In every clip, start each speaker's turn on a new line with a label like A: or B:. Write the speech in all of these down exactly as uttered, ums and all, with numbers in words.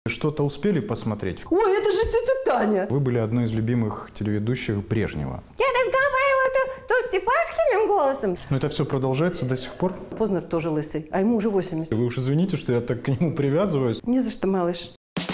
A: Что-то успели посмотреть?
B: Ой, это же тетя Таня!
A: Вы были одной из любимых телеведущих Брежнева.
B: Я разговариваю то, то Степашкиным голосом.
A: Но это все продолжается до сих пор?
B: Познер тоже лысый, а ему уже восемьдесят.
A: Вы уж извините, что я так к нему привязываюсь.
B: Не за что, малыш.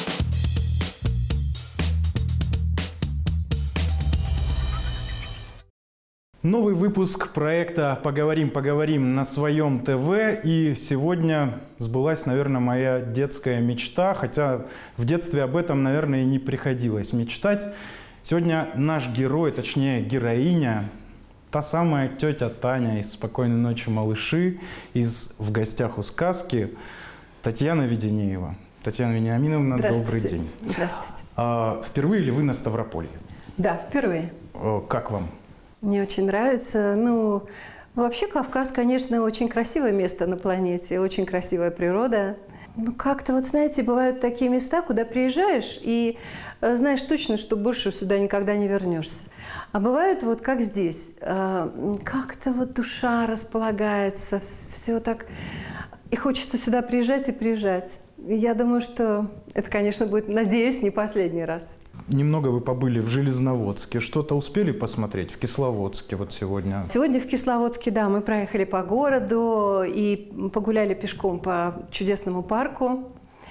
A: Новый выпуск проекта «Поговорим, поговорим» на своем ТВ. И сегодня сбылась, наверное, моя детская мечта. Хотя в детстве об этом, наверное, и не приходилось мечтать. Сегодня наш герой, точнее героиня, та самая тетя Таня из «Спокойной ночи, малыши», из «В гостях у сказки», Татьяна Веденеева. Татьяна Вениаминовна, добрый день.
B: Здравствуйте.
A: А, впервые ли вы на Ставрополье?
B: Да, впервые.
A: А, как вам?
B: Мне очень нравится. Ну, вообще Кавказ, конечно, очень красивое место на планете, очень красивая природа. Ну, как-то, вот знаете, бывают такие места, куда приезжаешь и знаешь точно, что больше сюда никогда не вернешься. А бывают вот как здесь. Как-то вот душа располагается, все так... И хочется сюда приезжать и приезжать. Я думаю, что это, конечно, будет, надеюсь, не последний раз.
A: Немного вы побыли в Железноводске. Что-то успели посмотреть в Кисловодске вот сегодня?
B: Сегодня в Кисловодске, да, мы проехали по городу и погуляли пешком по чудесному парку.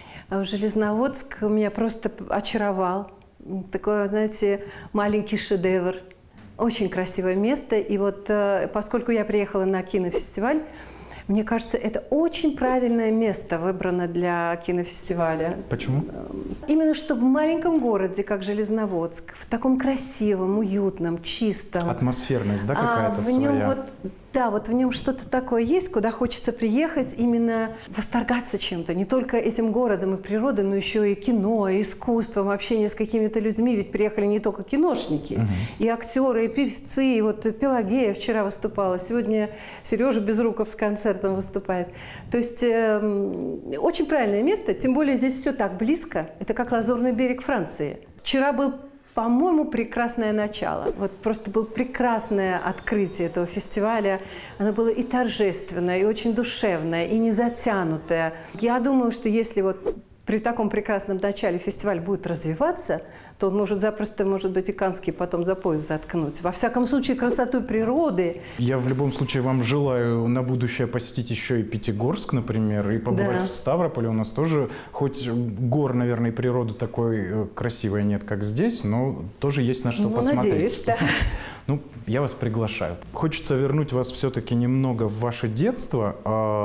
B: Железноводск меня просто очаровал. Такой, знаете, маленький шедевр. Очень красивое место. И вот поскольку я приехала на кинофестиваль, мне кажется, это очень правильное место выбрано для кинофестиваля.
A: Почему?
B: Именно что в маленьком городе, как Железноводск, в таком красивом, уютном, чистом.
A: Атмосферность, да, какая-то
B: а в нем
A: своя?
B: Вот, да, вот в нем что-то такое есть, куда хочется приехать, именно восторгаться чем-то. Не только этим городом и природой, но еще и кино, и искусством, общение с какими-то людьми. Ведь приехали не только киношники, угу. и актеры, и певцы. И вот Пелагея вчера выступала, сегодня Сережа Безруков с концертом выступает. То есть э, очень правильное место, тем более здесь все так близко. Это как Лазурный берег Франции. Вчера был, по-моему, прекрасное начало. Вот просто было прекрасное открытие этого фестиваля. Оно было и торжественное, и очень душевное, и не затянутое. Я думаю, что если вот при таком прекрасном начале фестиваль будет развиваться, то он может запросто, может быть, и Каннский потом за пояс заткнуть. Во всяком случае, красотой природы.
A: Я в любом случае вам желаю на будущее посетить еще и Пятигорск, например, и побывать да. в Ставрополе. У нас тоже, хоть гор, наверное, и природы такой красивой нет, как здесь, но тоже есть на что
B: ну,
A: посмотреть.
B: Надеюсь, да.
A: Ну, я вас приглашаю. Хочется вернуть вас все-таки немного в ваше детство.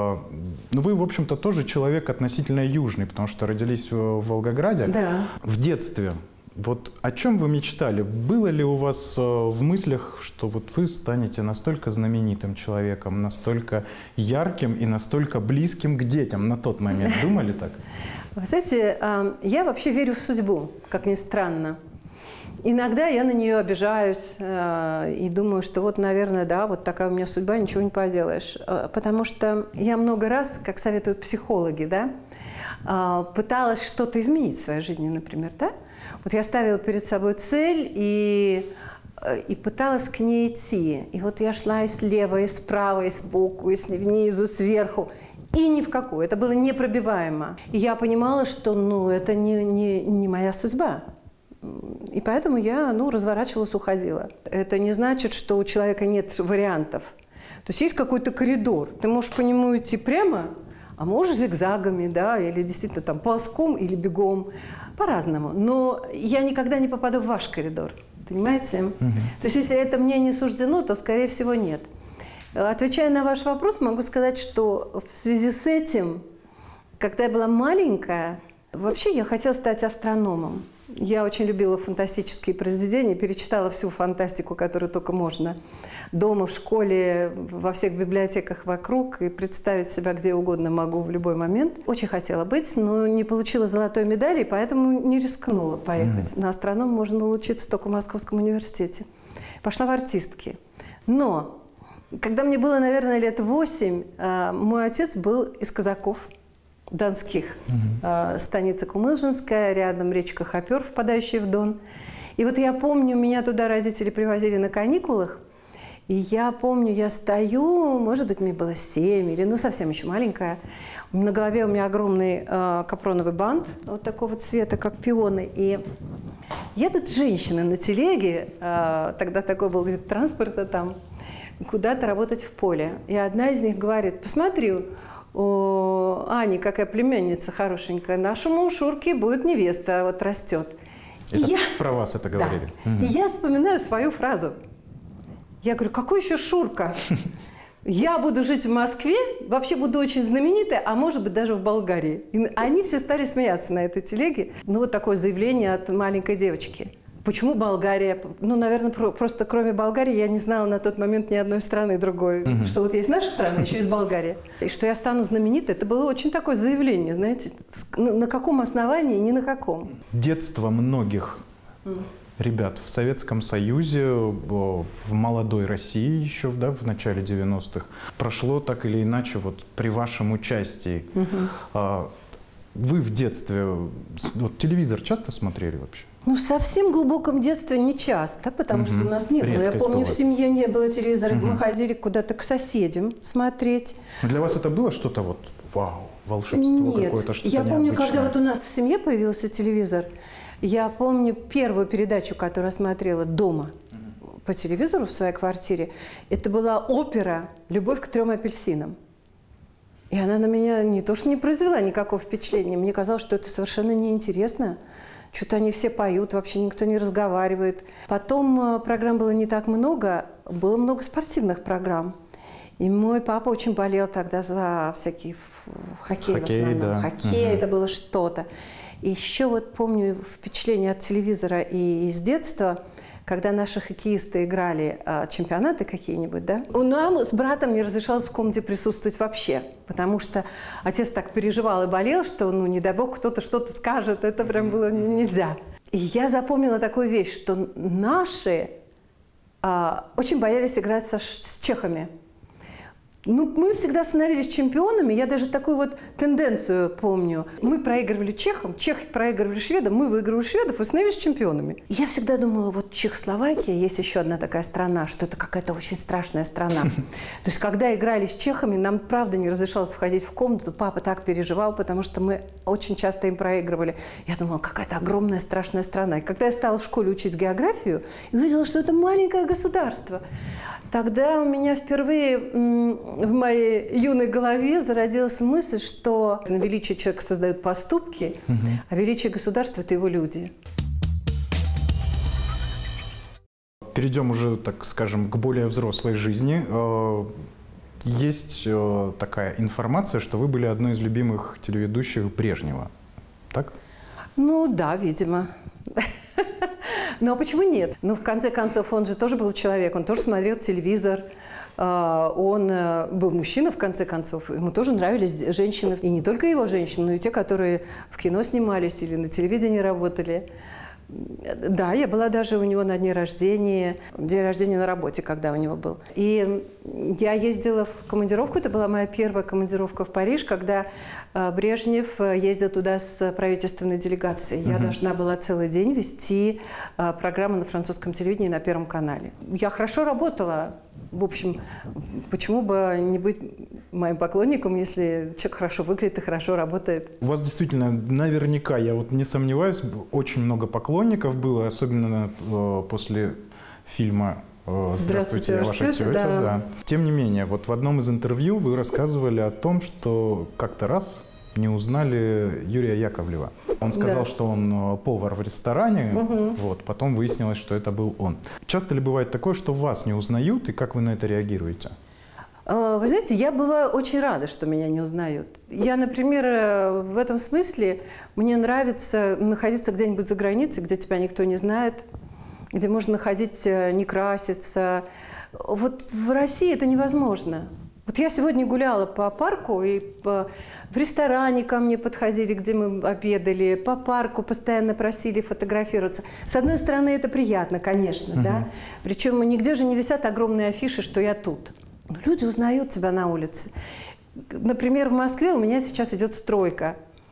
A: Ну, вы, в общем-то, тоже человек относительно южный, потому что родились в Волгограде.
B: Да.
A: В детстве. Вот о чем вы мечтали? Было ли у вас в мыслях, что вот вы станете настолько знаменитым человеком, настолько ярким и настолько близким к детям на тот момент? Думали так?
B: Вы знаете, я вообще верю в судьбу, как ни странно. Иногда я на нее обижаюсь и думаю, что вот, наверное, да, вот такая у меня судьба, ничего не поделаешь. Потому что я много раз, как советуют психологи, да, пыталась что-то изменить в своей жизни, например, да. Вот я ставила перед собой цель и, и пыталась к ней идти. И вот я шла и слева, и справа, и сбоку, и снизу, сверху. И ни в какую. Это было непробиваемо. И я понимала, что ну, это не, не, не моя судьба. И поэтому я ну, разворачивалась, уходила. Это не значит, что у человека нет вариантов. То есть есть какой-то коридор. Ты можешь по нему идти прямо, а можешь зигзагами, да, или действительно там ползком или бегом. По-разному. Но я никогда не попаду в ваш коридор. Понимаете? Угу. То есть если это мне не суждено, то, скорее всего, нет. Отвечая на ваш вопрос, могу сказать, что в связи с этим, когда я была маленькая, вообще я хотела стать астрономом. Я очень любила фантастические произведения, перечитала всю фантастику, которую только можно. Дома, в школе, во всех библиотеках вокруг. И представить себя где угодно могу в любой момент. Очень хотела быть, но не получила золотой медали, и поэтому не рискнула поехать. Mm-hmm. На астроном можно было учиться только в Московском университете. Пошла в артистки. Но, когда мне было, наверное, лет восемь, мой отец был из казаков. Донских. Uh-huh. Станица Кумылжинская, рядом речка Хопер, впадающая в Дон. И вот я помню, меня туда родители привозили на каникулах, И я помню, я стою, может быть, мне было семь или, ну, совсем еще маленькая. На голове у меня огромный э, капроновый бант вот такого цвета, как пионы. И едут женщины на телеге, э, тогда такой был вид транспорта там, куда-то работать в поле. И одна из них говорит: посмотри, у Ани какая племянница хорошенькая, нашему Шурке будет невеста, вот растет.
A: Это
B: я...
A: про вас это говорили?
B: Да. Угу. И я вспоминаю свою фразу. Я говорю: какой еще Шурка? Я буду жить в Москве, вообще буду очень знаменитой, а может быть даже в Болгарии. И они все стали смеяться на этой телеге. Ну вот такое заявление от маленькой девочки. Почему Болгария? Ну, наверное, про просто кроме Болгарии я не знала на тот момент ни одной страны другой. Угу. Что вот есть наша страна, еще есть Болгария. И что я стану знаменитой, это было очень такое заявление, знаете. На каком основании, ни на каком.
A: Детство многих mm. ребят в Советском Союзе, в молодой России еще, да, в начале девяностых, прошло так или иначе вот при вашем участии. Mm-hmm. Вы в детстве вот, телевизор часто смотрели вообще?
B: Ну, в совсем глубоком детстве не часто, потому mm-hmm. что у нас не было. Я помню, бывает. В семье не было телевизора, mm-hmm. мы ходили куда-то к соседям смотреть.
A: Для вас это было что-то вот, вау, волшебство какое-то, что-то
B: я помню,
A: необычное?
B: Когда вот у нас в семье появился телевизор, я помню первую передачу, которую я смотрела дома mm-hmm. по телевизору в своей квартире. Это была опера «Любовь к трем апельсинам». И она на меня не то что не произвела никакого впечатления, мне казалось, что это совершенно неинтересно. Что-то они все поют, вообще никто не разговаривает. Потом программ было не так много, было много спортивных программ. И мой папа очень болел тогда за всякие хоккей,
A: хоккей,
B: в основном.
A: Да.
B: Хоккей,
A: угу.
B: это было что-то. И еще вот помню впечатление от телевизора и из детства, когда наши хоккеисты играли а, чемпионаты какие-нибудь, да, нам с братом не разрешалось в комнате присутствовать вообще, потому что отец так переживал и болел, что, ну, не дай бог, кто-то что-то скажет, это прям было нельзя. И я запомнила такую вещь, что наши а, очень боялись играть со, с чехами. Ну, мы всегда становились чемпионами. Я даже такую вот тенденцию помню. Мы проигрывали чехам, чехи проигрывали шведам, мы выигрывали шведов и становились чемпионами. И я всегда думала, вот Чехословакия, есть еще одна такая страна, что это какая-то очень страшная страна. То есть, когда играли с чехами, нам, правда, не разрешалось входить в комнату. Папа так переживал, потому что мы очень часто им проигрывали. Я думала, какая-то огромная страшная страна. И когда я стала в школе учить географию, увидела, что это маленькое государство. Тогда у меня впервые в моей юной голове зародилась мысль, что величие человека создают поступки, угу. а величие государства – это его люди.
A: Перейдем уже, так скажем, к более взрослой жизни. Есть такая информация, что вы были одной из любимых телеведущих Брежнева. Так?
B: Ну да, видимо. Ну а почему нет? Ну, в конце концов, он же тоже был человек, он тоже смотрел телевизор. Он был мужчина, в конце концов. Ему тоже нравились женщины. И не только его женщины, но и те, которые в кино снимались или на телевидении работали. Да, я была даже у него на дне рождения, день рождения на работе, когда у него был. И я ездила в командировку, это была моя первая командировка в Париж, когда Брежнев ездил туда с правительственной делегацией. Я угу. должна была целый день вести программу на французском телевидении на Первом канале. Я хорошо работала. В общем, почему бы не быть моим поклонником, если человек хорошо выглядит и хорошо работает?
A: У вас действительно, наверняка, я вот не сомневаюсь, очень много поклонников было, особенно э, после фильма э, «Здравствуйте, я ваша тетя». Да. Да. Тем не менее, вот в одном из интервью вы рассказывали о том, что как-то раз не узнали Юрия Яковлева. Он сказал, да. что он повар в ресторане, угу. вот, потом выяснилось, что это был он. Часто ли бывает такое, что вас не узнают, и как вы на это реагируете?
B: Вы знаете, я бываю очень рада, что меня не узнают. Я, например, в этом смысле, мне нравится находиться где-нибудь за границей, где тебя никто не знает, где можно ходить, не краситься. Вот в России это невозможно. Вот я сегодня гуляла по парку, и по... в ресторане ко мне подходили, где мы обедали, по парку постоянно просили фотографироваться. С одной стороны, это приятно, конечно, угу. да. Причем нигде же не висят огромные афиши, что я тут. Но люди узнают тебя на улице. Например, в Москве у меня сейчас идет стройка.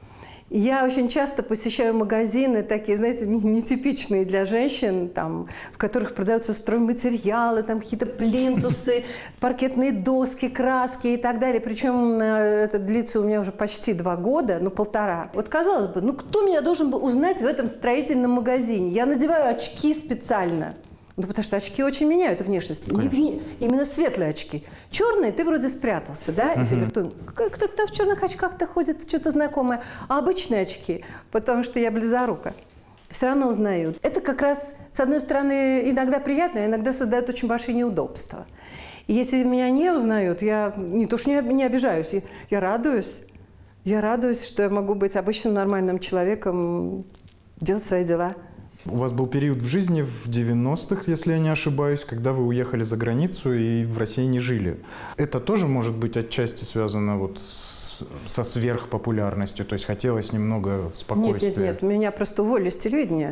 B: Я очень часто посещаю магазины, такие, знаете, нетипичные для женщин, там, в которых продаются стройматериалы, там какие-то плинтусы, паркетные доски, краски и так далее. Причем это длится у меня уже почти два года, ну полтора. Вот казалось бы, ну кто меня должен был узнать в этом строительном магазине? Я надеваю очки специально. Ну, потому что очки очень меняют внешность. Не, именно светлые очки. Черные, ты вроде спрятался, да? И все говорят, кто-то там в черных очках-то ходит, что-то знакомое. А обычные очки, потому что я близорука, все равно узнают. Это как раз, с одной стороны, иногда приятно, а иногда создает очень большие неудобства. И если меня не узнают, я не то что не, не обижаюсь, я, я радуюсь. Я радуюсь, что я могу быть обычным нормальным человеком, делать свои дела.
A: У вас был период в жизни в девяностых, если я не ошибаюсь, когда вы уехали за границу и в России не жили. Это тоже может быть отчасти связано вот с, со сверхпопулярностью, то есть хотелось немного спокойствия?
B: Нет, нет, нет, меня просто уволили с телевидения.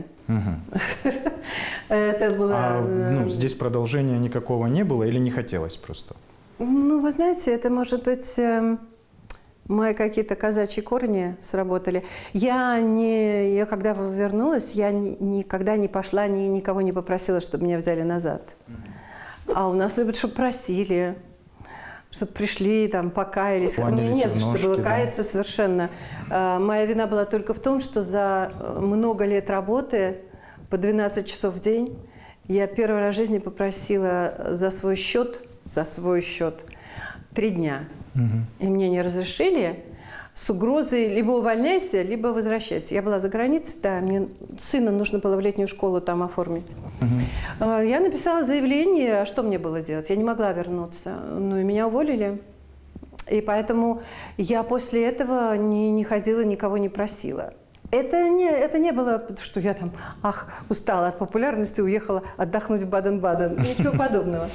B: Это было...
A: А ну, здесь продолжения никакого не было или не хотелось просто?
B: Ну, вы знаете, это может быть... Мои какие-то казачьи корни сработали. Я, не, я когда вернулась, я ни, никогда не пошла, ни, никого не попросила, чтобы меня взяли назад. А у нас любят, чтобы просили, чтобы пришли, там, покаялись. У меня нет, что было каяться да. совершенно. А, моя вина была только в том, что за много лет работы, по двенадцать часов в день, я первый раз в жизни попросила за свой счет, за свой счет, три дня. И мне не разрешили с угрозой либо увольняйся, либо возвращайся. Я была за границей, да, мне сына нужно было в летнюю школу там оформить. Uh-huh. Я написала заявление, а что мне было делать? Я не могла вернуться, ну и меня уволили. И поэтому я после этого не, не ходила, никого не просила. Это не, это не было, что я там, ах, устала от популярности, уехала отдохнуть в Баден-Баден. Ничего подобного.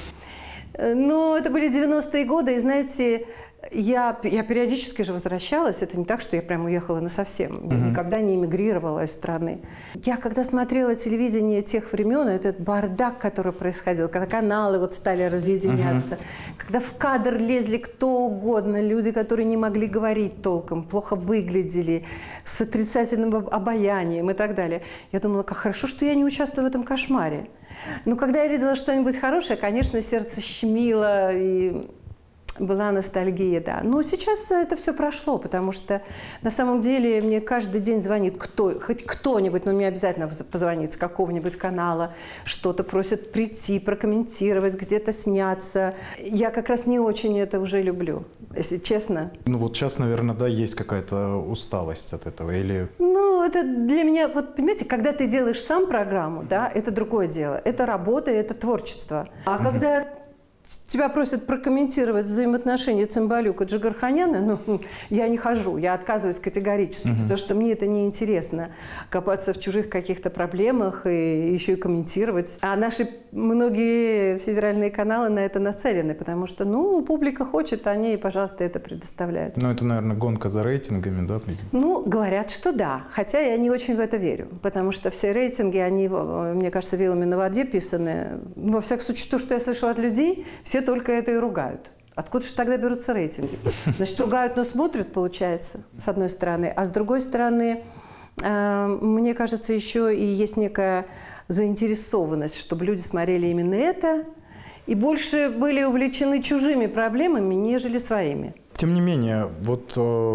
B: Но это были девяностые годы, и знаете, я, я периодически же возвращалась. Это не так, что я прям уехала насовсем. Я uh-huh. никогда не эмигрировала из страны. Я когда смотрела телевидение тех времен, этот бардак, который происходил, когда каналы вот стали разъединяться, uh-huh. когда в кадр лезли кто угодно, люди, которые не могли говорить толком, плохо выглядели, с отрицательным обаянием и так далее. Я думала, как хорошо, что я не участвую в этом кошмаре. Но когда я видела что-нибудь хорошее, конечно, сердце щемило и... Была ностальгия, да. Но сейчас это все прошло, потому что на самом деле мне каждый день звонит кто, хоть кто-нибудь, но мне обязательно позвонит с какого-нибудь канала, что-то просят прийти, прокомментировать, где-то сняться. Я как раз не очень это уже люблю, если честно.
A: Ну вот сейчас, наверное, да, есть какая-то усталость от этого или...
B: Ну, это для меня, вот понимаете, когда ты делаешь сам программу, да, это другое дело. Это работа, это творчество. А mm-hmm. когда... Тебя просят прокомментировать взаимоотношения Цымбалюка и Джигарханяна, ну, я не хожу, я отказываюсь категорически, uh-huh. потому что мне это неинтересно, копаться в чужих каких-то проблемах и еще и комментировать. А наши многие федеральные каналы на это нацелены, потому что, ну, публика хочет, они, пожалуйста, это предоставляют.
A: Ну, это, наверное, гонка за рейтингами, да?
B: Ну, говорят, что да, хотя я не очень в это верю, потому что все рейтинги, они, мне кажется, вилами на воде писаны. Во всяком случае, то, что я слышала от людей, все только это и ругают. Откуда же тогда берутся рейтинги? Значит, ругают, но смотрят, получается, с одной стороны. А с другой стороны, э, мне кажется, еще и есть некая заинтересованность, чтобы люди смотрели именно это и больше были увлечены чужими проблемами, нежели своими.
A: Тем не менее, вот, э,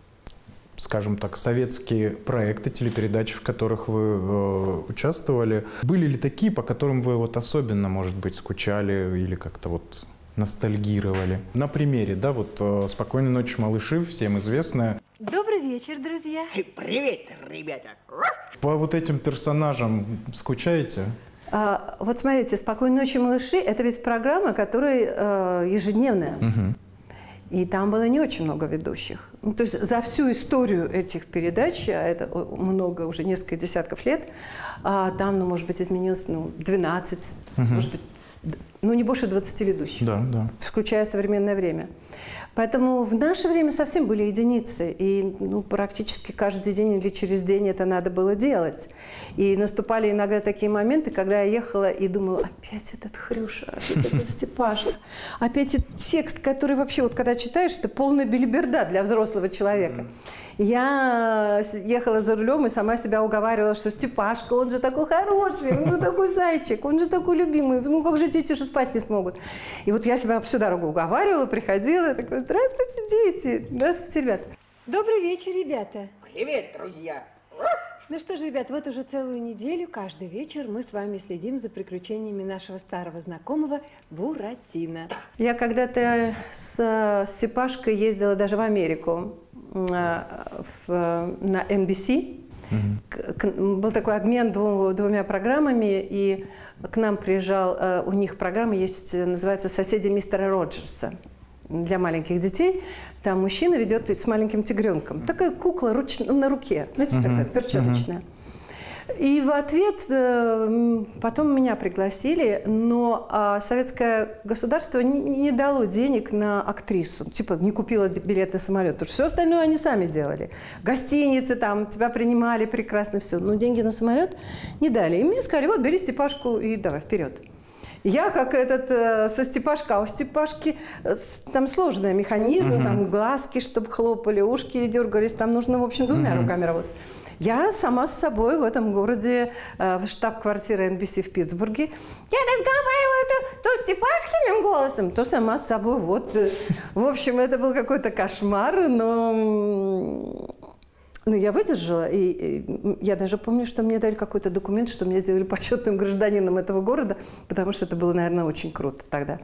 A: скажем так, советские проекты, телепередачи, в которых вы э, участвовали, были ли такие, по которым вы вот особенно, может быть, скучали или как-то вот ностальгировали? На примере, да, вот э, «Спокойной ночи, малыши», всем известная.
C: Добрый вечер, друзья.
D: Привет, ребята.
A: По вот этим персонажам скучаете?
B: А, вот смотрите, «Спокойной ночи, малыши» — это ведь программа, которая э, ежедневная. Угу. И там было не очень много ведущих. Ну, то есть за всю историю этих передач, а это много, уже несколько десятков лет, а там, ну, может быть, изменилось ну, двенадцать, угу. может быть, ну, не больше двадцати ведущих,
A: да, да.
B: включая современное время. Поэтому в наше время совсем были единицы, и ну, практически каждый день или через день это надо было делать. И наступали иногда такие моменты, когда я ехала и думала, опять этот Хрюша, опять этот Степашка, опять этот текст, который вообще, вот когда читаешь, это полная белиберда для взрослого человека. Я ехала за рулем и сама себя уговаривала, что Степашка, он же такой хороший, он же такой зайчик, он же такой любимый, ну как же дети же спать не смогут. И вот я себя всю дорогу уговаривала, приходила, такой, здравствуйте, дети, здравствуйте, ребята.
C: Добрый вечер, ребята.
D: Привет, друзья.
C: Ну что же, ребят, вот уже целую неделю, каждый вечер мы с вами следим за приключениями нашего старого знакомого Буратино.
B: Я когда-то с Степашкой ездила даже в Америку, в, на эн би си. Mm-hmm. Был такой обмен двум, двумя программами, и к нам приезжал, у них программа есть, называется «Соседи мистера Роджерса» для маленьких детей. Там мужчина ведет с маленьким тигренком. Такая кукла руч... на руке, знаете, uh-huh. такая перчаточная. Uh-huh. И в ответ потом меня пригласили, но а, советское государство не, не дало денег на актрису. Типа не купила билет на самолет. Потому что все остальное они сами делали. Гостиницы там, тебя принимали прекрасно, все. Но деньги на самолет не дали. И мне сказали, вот бери Степашку и давай вперед. Я как этот э, со Степашка, а у Степашки э, там сложный механизм, uh-huh. там глазки, чтобы хлопали, ушки дергались, там нужно, в общем, двумя uh-huh. руками работать. Я сама с собой в этом городе, э, в штаб-квартире эн би си в Питтсбурге, я разговариваю то, то Степашкиным голосом, то сама с собой. Вот, э, в общем, это был какой-то кошмар, но... Ну, я выдержала, и, и я даже помню, что мне дали какой-то документ, что меня сделали почетным гражданином этого города, потому что это было, наверное, очень круто тогда.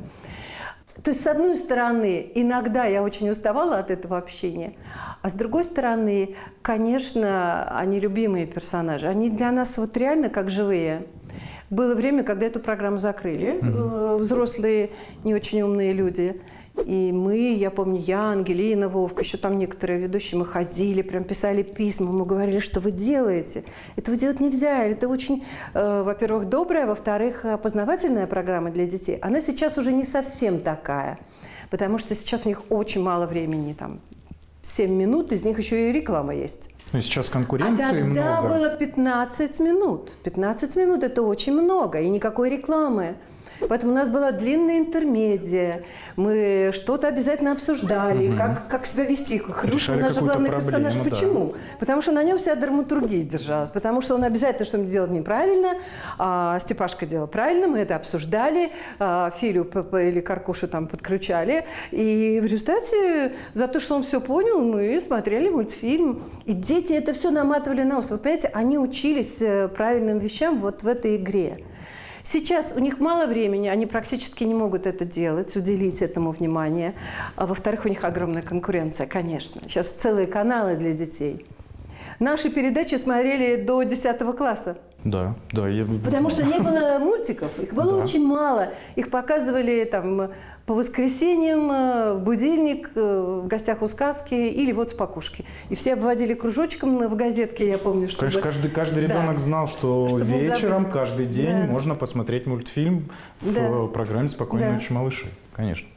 B: То есть, с одной стороны, иногда я очень уставала от этого общения, а с другой стороны, конечно, они любимые персонажи, они для нас вот реально как живые. Было время, когда эту программу закрыли, mm-hmm. взрослые, не очень умные люди. И мы, я помню, я, Ангелина, Вовка, еще там некоторые ведущие, мы ходили, прям писали письма, мы говорили, что вы делаете. Этого делать нельзя. Это очень, э, во-первых, добрая, во-вторых, познавательная программа для детей. Она сейчас уже не совсем такая, потому что сейчас у них очень мало времени, там, семь минут, из них еще и реклама есть.
A: Ну, сейчас конкуренции
B: а
A: много.
B: тогда было пятнадцать минут. пятнадцать минут – это очень много, и никакой рекламы. Поэтому у нас была длинная интермедия, мы что-то обязательно обсуждали, угу. как, как себя вести. Хрюша, наш главный проблему, персонаж. Да. Почему? Потому что на нем вся драматургия держалась, потому что он обязательно что-нибудь делал неправильно, а Степашка делал правильно, мы это обсуждали, а Филю или Каркушу там подключали. И в результате за то, что он все понял, мы смотрели мультфильм. И дети это все наматывали на ус. Вы понимаете, они учились правильным вещам вот в этой игре. Сейчас у них мало времени, они практически не могут это делать, уделить этому внимание. А во-вторых, у них огромная конкуренция, конечно. Сейчас целые каналы для детей. Наши передачи смотрели до десятого класса.
A: Да, да. Я...
B: Потому что не было мультиков, их было да. очень мало. Их показывали там по воскресеньям, будильник, в гостях у сказки или вот с покушки. И все обводили кружочком в газетке, я помню. Чтобы...
A: Конечно, каждый, каждый ребенок да. знал, что чтобы вечером, каждый день да. можно посмотреть мультфильм в да. программе «Спокойной да. ночи, малыши». Конечно.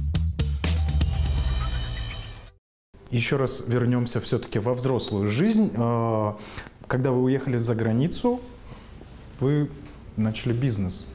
A: Еще раз вернемся все-таки во взрослую жизнь. Когда вы уехали за границу, вы начали бизнес.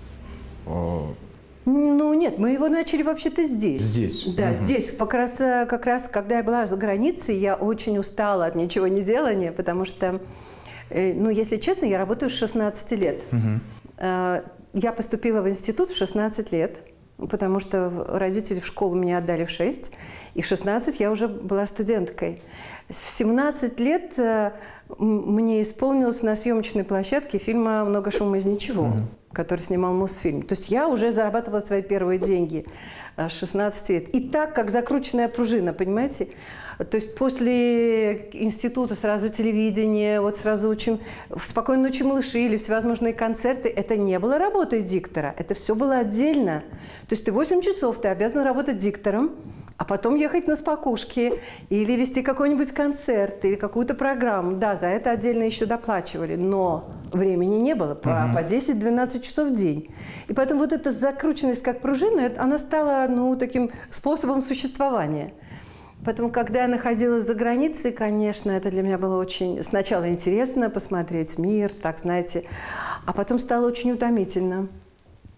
B: Ну нет, мы его начали вообще-то здесь.
A: Здесь?
B: Да, угу. здесь. Как раз, как раз, когда я была за границей, я очень устала от ничего не делания, потому что, ну, если честно, я работаю с шестнадцати лет. Угу. Я поступила в институт в шестнадцать лет, потому что родители в школу меня отдали в шесть, и в шестнадцать я уже была студенткой. В семнадцать лет мне исполнилось на съемочной площадке фильма «Много шума из ничего», mm-hmm. который снимал Мосфильм. То есть я уже зарабатывала свои первые деньги с шестнадцати лет. И так, как закрученная пружина, понимаете? То есть после института сразу телевидение, вот сразу учим в «Спокойной ночи, малыши» или всевозможные концерты. Это не было работой диктора, это все было отдельно. То есть ты восемь часов ты обязан работать диктором, а потом ехать на спокушки или вести какой-нибудь концерт или какую-то программу. Да, за это отдельно еще доплачивали, но времени не было, по, mm-hmm. по десять-двенадцать часов в день. И поэтому вот эта закрученность как пружина, она стала, ну, таким способом существования. Поэтому, когда я находилась за границей, конечно, это для меня было очень сначала интересно посмотреть мир, так, знаете, а потом стало очень утомительно.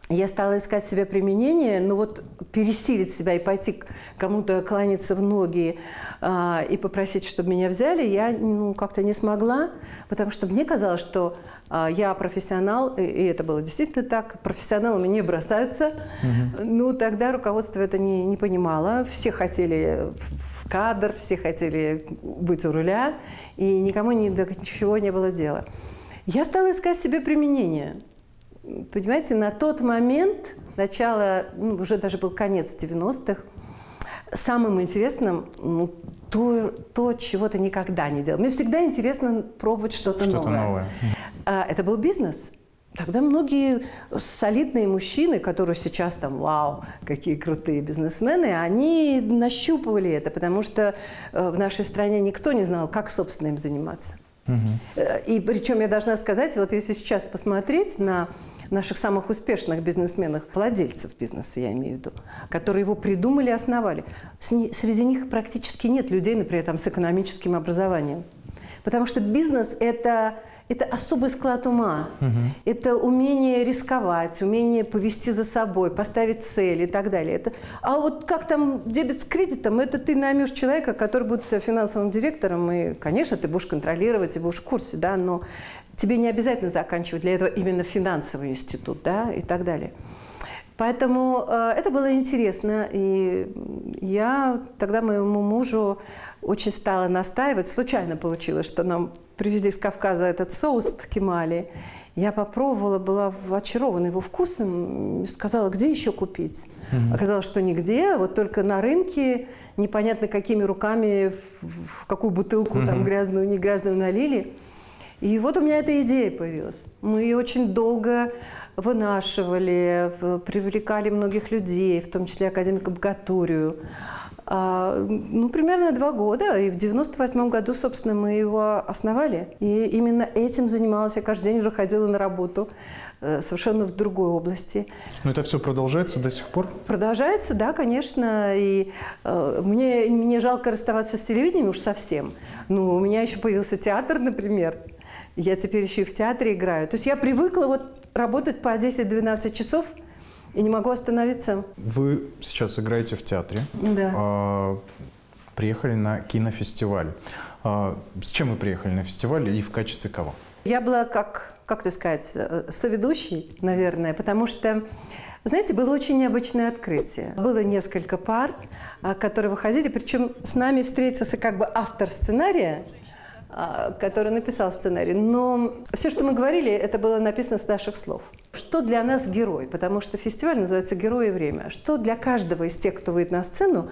B: я стала искать себе применение, но вот пересилить себя и пойти к кому-то кланяться в ноги а, и попросить, чтобы меня взяли, я ну, как-то не смогла, потому что мне казалось, что а, я профессионал, и, и это было действительно так, профессионалами не бросаются. Угу. Ну, тогда руководство это не, не понимало, все хотели в кадр, все хотели быть у руля, и никому ни до чего не было дела. Я стала искать себе применение. Понимаете, на тот момент, начало, ну, уже даже был конец девяностых, самым интересным ну, то, то, чего ты никогда не делал. Мне всегда интересно пробовать что-то, что-то новое. новое. А, это был бизнес. Тогда многие солидные мужчины, которые сейчас там, вау, какие крутые бизнесмены, они нащупывали это, потому что в нашей стране никто не знал, как, собственно, им заниматься. Угу. И причем я должна сказать, вот если сейчас посмотреть на наших самых успешных бизнесменов, владельцев бизнеса, я имею в виду, которые его придумали и основали, среди них практически нет людей, например, там, с экономическим образованием. Потому что бизнес – это, это особый склад ума, угу. это умение рисковать, умение повести за собой, поставить цель и так далее. Это, а вот как там дебет с кредитом, это ты наймешь человека, который будет финансовым директором, и, конечно, ты будешь контролировать и будешь в курсе, да, но тебе не обязательно заканчивать для этого именно финансовый институт, да, и так далее. Поэтому э, это было интересно, и я тогда моему мужу очень стала настаивать. Случайно получилось, что нам привезли с Кавказа этот соус ткемали. Я попробовала, была очарована его вкусом, сказала, где еще купить. Mm-hmm. Оказалось, что нигде, вот только на рынке, непонятно какими руками, в какую бутылку mm-hmm. там грязную, не грязную налили. И вот у меня эта идея появилась. Мы ее очень долго вынашивали, привлекали многих людей, в том числе академика Богатурию. А, ну, примерно два года, и в девяносто восьмом году, собственно, мы его основали. И именно этим занималась. Я каждый день уже ходила на работу, совершенно в другой области.
A: Но это все продолжается до сих пор?
B: Продолжается, да, конечно. И э, мне, мне жалко расставаться с телевидением уж совсем. Но у меня еще появился театр, например. Я теперь еще и в театре играю. То есть я привыкла вот работать по десять-двенадцать часов и не могу остановиться.
A: Вы сейчас играете в театре.
B: Да.
A: А, приехали на кинофестиваль. А, с чем вы приехали на фестиваль и в качестве кого?
B: Я была, как, как это сказать, соведущей, наверное, потому что, знаете, было очень необычное открытие. Было несколько пар, которые выходили, причем с нами встретился как бы автор сценария, который написал сценарий. Но все, что мы говорили, это было написано с наших слов. Что для нас герой? Потому что фестиваль называется «Герой и время». Что для каждого из тех, кто выйдет на сцену,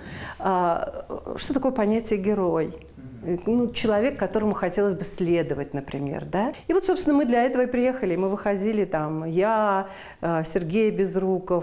B: что такое понятие «герой»? Ну, человек, которому хотелось бы следовать, например, да? И вот, собственно, мы для этого и приехали. Мы выходили там, я, Сергей Безруков,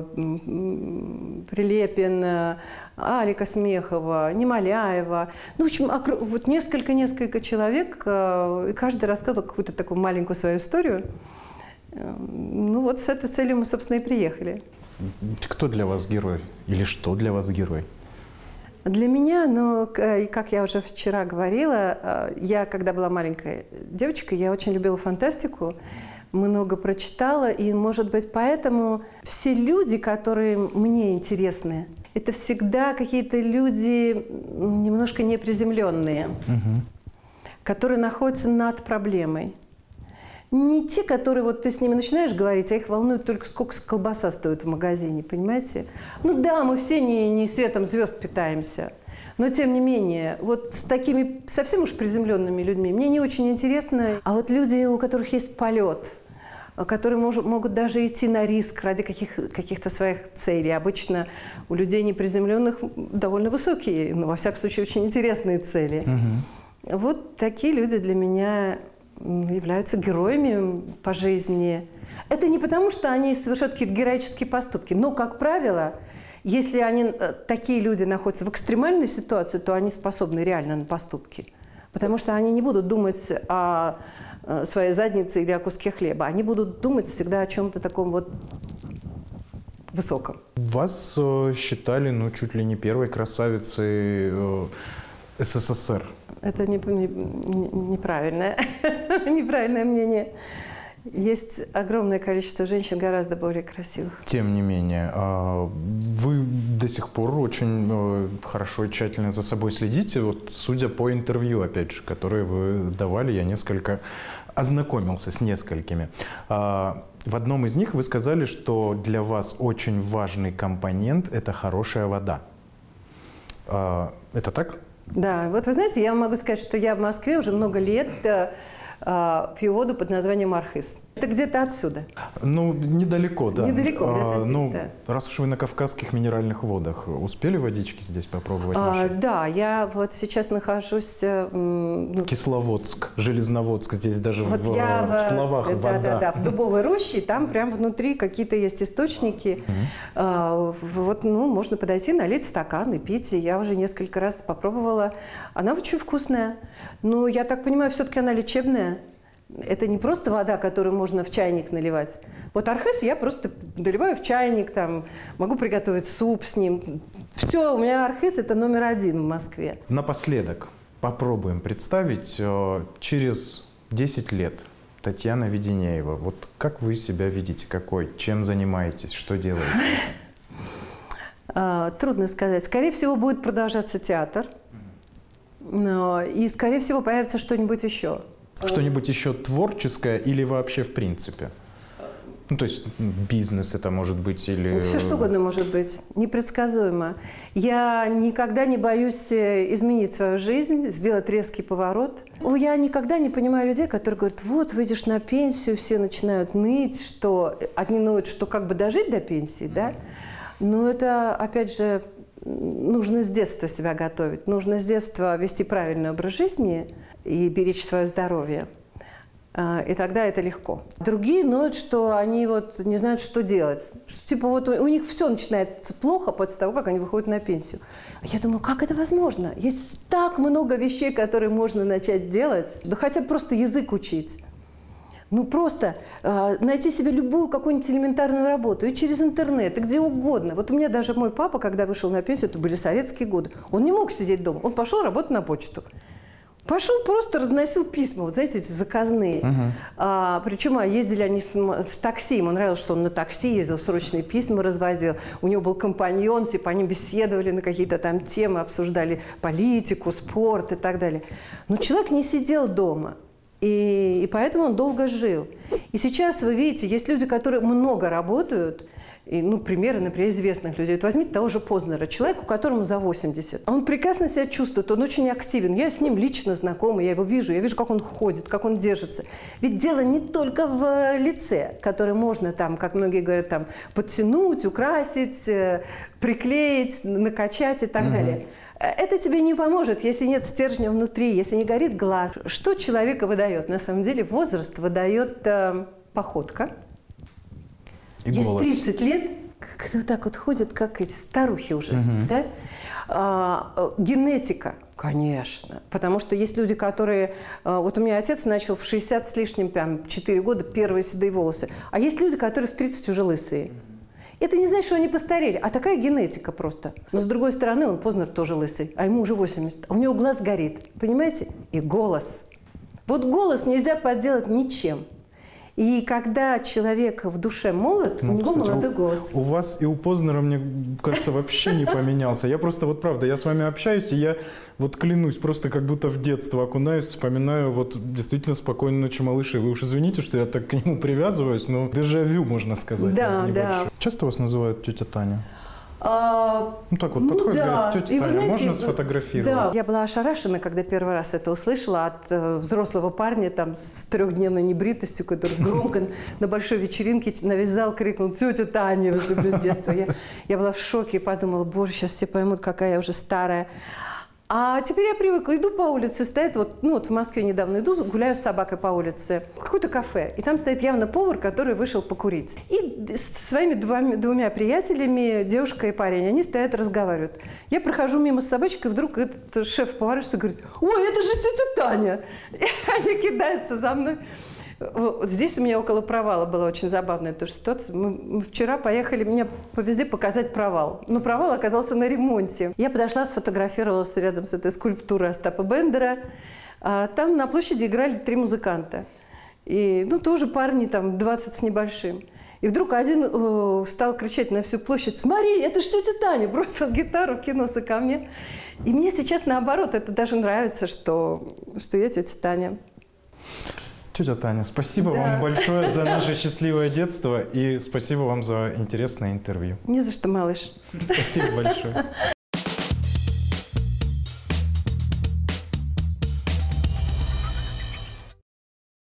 B: Прилепин, Алика Смехова, Немоляева. Ну, в общем, вот несколько-несколько человек, и каждый рассказывал какую-то такую маленькую свою историю. Ну, вот с этой целью мы, собственно, и приехали.
A: Кто для вас герой? Или что для вас герой?
B: Для меня, ну, как я уже вчера говорила, я, когда была маленькой девочкой, я очень любила фантастику, много прочитала, и, может быть, поэтому все люди, которые мне интересны, это всегда какие-то люди немножко неприземленные, угу. которые находятся над проблемой. Не те, которые вот ты с ними начинаешь говорить, а их волнует только сколько колбаса стоит в магазине, понимаете? Ну да, мы все не, не светом звезд питаемся, но тем не менее, вот с такими совсем уж приземленными людьми мне не очень интересно. А вот люди, у которых есть полет, которые мож, могут даже идти на риск ради каких, каких-то своих целей. Обычно у людей неприземленных довольно высокие, но во всяком случае очень интересные цели. Угу. Вот такие люди для меня являются героями по жизни. Это не потому, что они совершают какие-то героические поступки, но, как правило, если они, такие люди находятся в экстремальной ситуации, то они способны реально на поступки. Потому что они не будут думать о своей заднице или о куске хлеба. Они будут думать всегда о чем-то таком вот высоком.
A: Вас считали, ну, чуть ли не первой красавицей СССР.
B: Это не, не, неправильное, неправильное мнение. Есть огромное количество женщин гораздо более красивых.
A: Тем не менее, вы до сих пор очень хорошо и тщательно за собой следите. Вот, судя по интервью, опять же, которые вы давали, я несколько ознакомился с несколькими. В одном из них вы сказали, что для вас очень важный компонент – это хорошая вода. Это так?
B: Да, вот вы знаете, я могу сказать, что я в Москве уже много лет э, пью воду под названием Архыз. Это где-то отсюда.
A: Ну, недалеко, да.
B: Недалеко, где-то здесь,
A: ну,
B: да.
A: Раз уж вы на кавказских минеральных водах, успели водички здесь попробовать?
B: А, да, я вот сейчас нахожусь... Э, ну,
A: Кисловодск, Железноводск, здесь даже
B: вот
A: в,
B: я
A: в словах
B: да,
A: вода.
B: Да, да, в Дубовой роще, там прям внутри какие-то есть источники. Mm-hmm. а, вот, ну, можно подойти, налить стакан и пить. И я уже несколько раз попробовала. Она очень вкусная. Но я так понимаю, все-таки она лечебная. Это не просто вода, которую можно в чайник наливать. Вот Архыз я просто наливаю в чайник, там, могу приготовить суп с ним. Все, у меня Архыз – это номер один в Москве.
A: Напоследок попробуем представить через десять лет Татьяна Веденеева. Вот как вы себя видите? Какой? Чем занимаетесь? Что делаете?
B: Трудно сказать. Скорее всего, будет продолжаться театр. И, скорее всего, появится что-нибудь еще.
A: Что-нибудь еще творческое или вообще в принципе? Ну, то есть бизнес это может быть или…
B: Все что угодно может быть. Непредсказуемо. Я никогда не боюсь изменить свою жизнь, сделать резкий поворот. Я никогда не понимаю людей, которые говорят, вот, выйдешь на пенсию, все начинают ныть, что… Одни ноют, что как бы дожить до пенсии, да? Но это, опять же, нужно с детства себя готовить. Нужно с детства вести правильный образ жизни и беречь свое здоровье. И тогда это легко. Другие ноют, что они вот не знают, что делать. Что, типа вот у, у них все начинается плохо после того, как они выходят на пенсию. Я думаю, как это возможно? Есть так много вещей, которые можно начать делать. Да хотя бы просто язык учить. Ну просто э, найти себе любую какую-нибудь элементарную работу. И через интернет, и где угодно. Вот у меня даже мой папа, когда вышел на пенсию, это были советские годы, он не мог сидеть дома. Он пошел работать на почту. Пошел, просто разносил письма, вот знаете, эти заказные. Uh-huh. а, причем а, ездили они с, с такси, ему нравилось, что он на такси ездил, срочные письма развозил. У него был компаньон, типа они беседовали на какие-то там темы, обсуждали политику, спорт и так далее. Но человек не сидел дома, и, и поэтому он долго жил. И сейчас вы видите, есть люди, которые много работают. И, ну, примеры, например, известных людей. Вот возьмите того же Познера, человеку, которому за восемьдесят. Он прекрасно себя чувствует, он очень активен. Я с ним лично знакома, я его вижу, я вижу, как он ходит, как он держится. Ведь дело не только в лице, которое можно, там, как многие говорят, там, подтянуть, украсить, приклеить, накачать и так угу. далее. Это тебе не поможет, если нет стержня внутри, если не горит глаз. Что человека выдает? На самом деле возраст выдает э, походка. И есть голос. тридцать лет, как вот так вот ходят, как эти старухи уже, угу. да? а, генетика, конечно, потому что есть люди, которые… Вот у меня отец начал в шестьдесят с лишним, прям четыре года, первые седые волосы, а есть люди, которые в тридцать уже лысые. Это не значит, что они постарели, а такая генетика просто. Но с другой стороны, он Познер тоже лысый, а ему уже восемьдесят, а у него глаз горит, понимаете? И голос. Вот голос нельзя подделать ничем. И когда человек в душе молод, ну, у него кстати, молодой голос.
A: У, у вас и у Познера, мне кажется, вообще не поменялся. Я просто, вот правда, я с вами общаюсь, и я вот клянусь, просто как будто в детство окунаюсь, вспоминаю вот действительно «Спокойной ночи, малыши». Вы уж извините, что я так к нему привязываюсь, но дежавю, можно сказать.
B: Да, да.
A: Часто вас называют тетя Таня?
B: А,
A: ну так вот
B: ну,
A: подходит,
B: да.
A: говорит, тетя Таня, знаете, можно сфотографировать?
B: Да, я была ошарашена, когда первый раз это услышала от э, взрослого парня там, с трехдневной небритостью, который громко на большой вечеринке на весь зал крикнул «Тетя Таня, вас люблю с детства». Я, я была в шоке и подумала, боже, сейчас все поймут, какая я уже старая. А теперь я привыкла, иду по улице, стоит, вот, ну вот в Москве недавно иду, гуляю с собакой по улице, в какое-то кафе, и там стоит явно повар, который вышел покурить. И с своими двумя, двумя приятелями, девушка и парень, они стоят, разговаривают. Я прохожу мимо с собачкой, вдруг этот шеф поворачивается и говорит: ой, это же тетя Таня! И они кидаются за мной. Вот здесь у меня около провала была очень забавная тоже ситуация. Мы, мы вчера поехали, меня повезли показать провал. Но провал оказался на ремонте. Я подошла, сфотографировалась рядом с этой скульптурой Остапа Бендера. А там на площади играли три музыканта. И, ну, тоже парни там двадцать с небольшим. И вдруг один э, стал кричать на всю площадь: «Смотри, это ж тетя Таня!» Бросил гитару, кинулся ко мне. И мне сейчас наоборот, это даже нравится, что, что я тетя Таня.
A: Тетя Таня, спасибо
B: Да.
A: вам большое за наше счастливое детство и спасибо вам за интересное интервью.
B: Не за что, малыш.
A: Спасибо большое.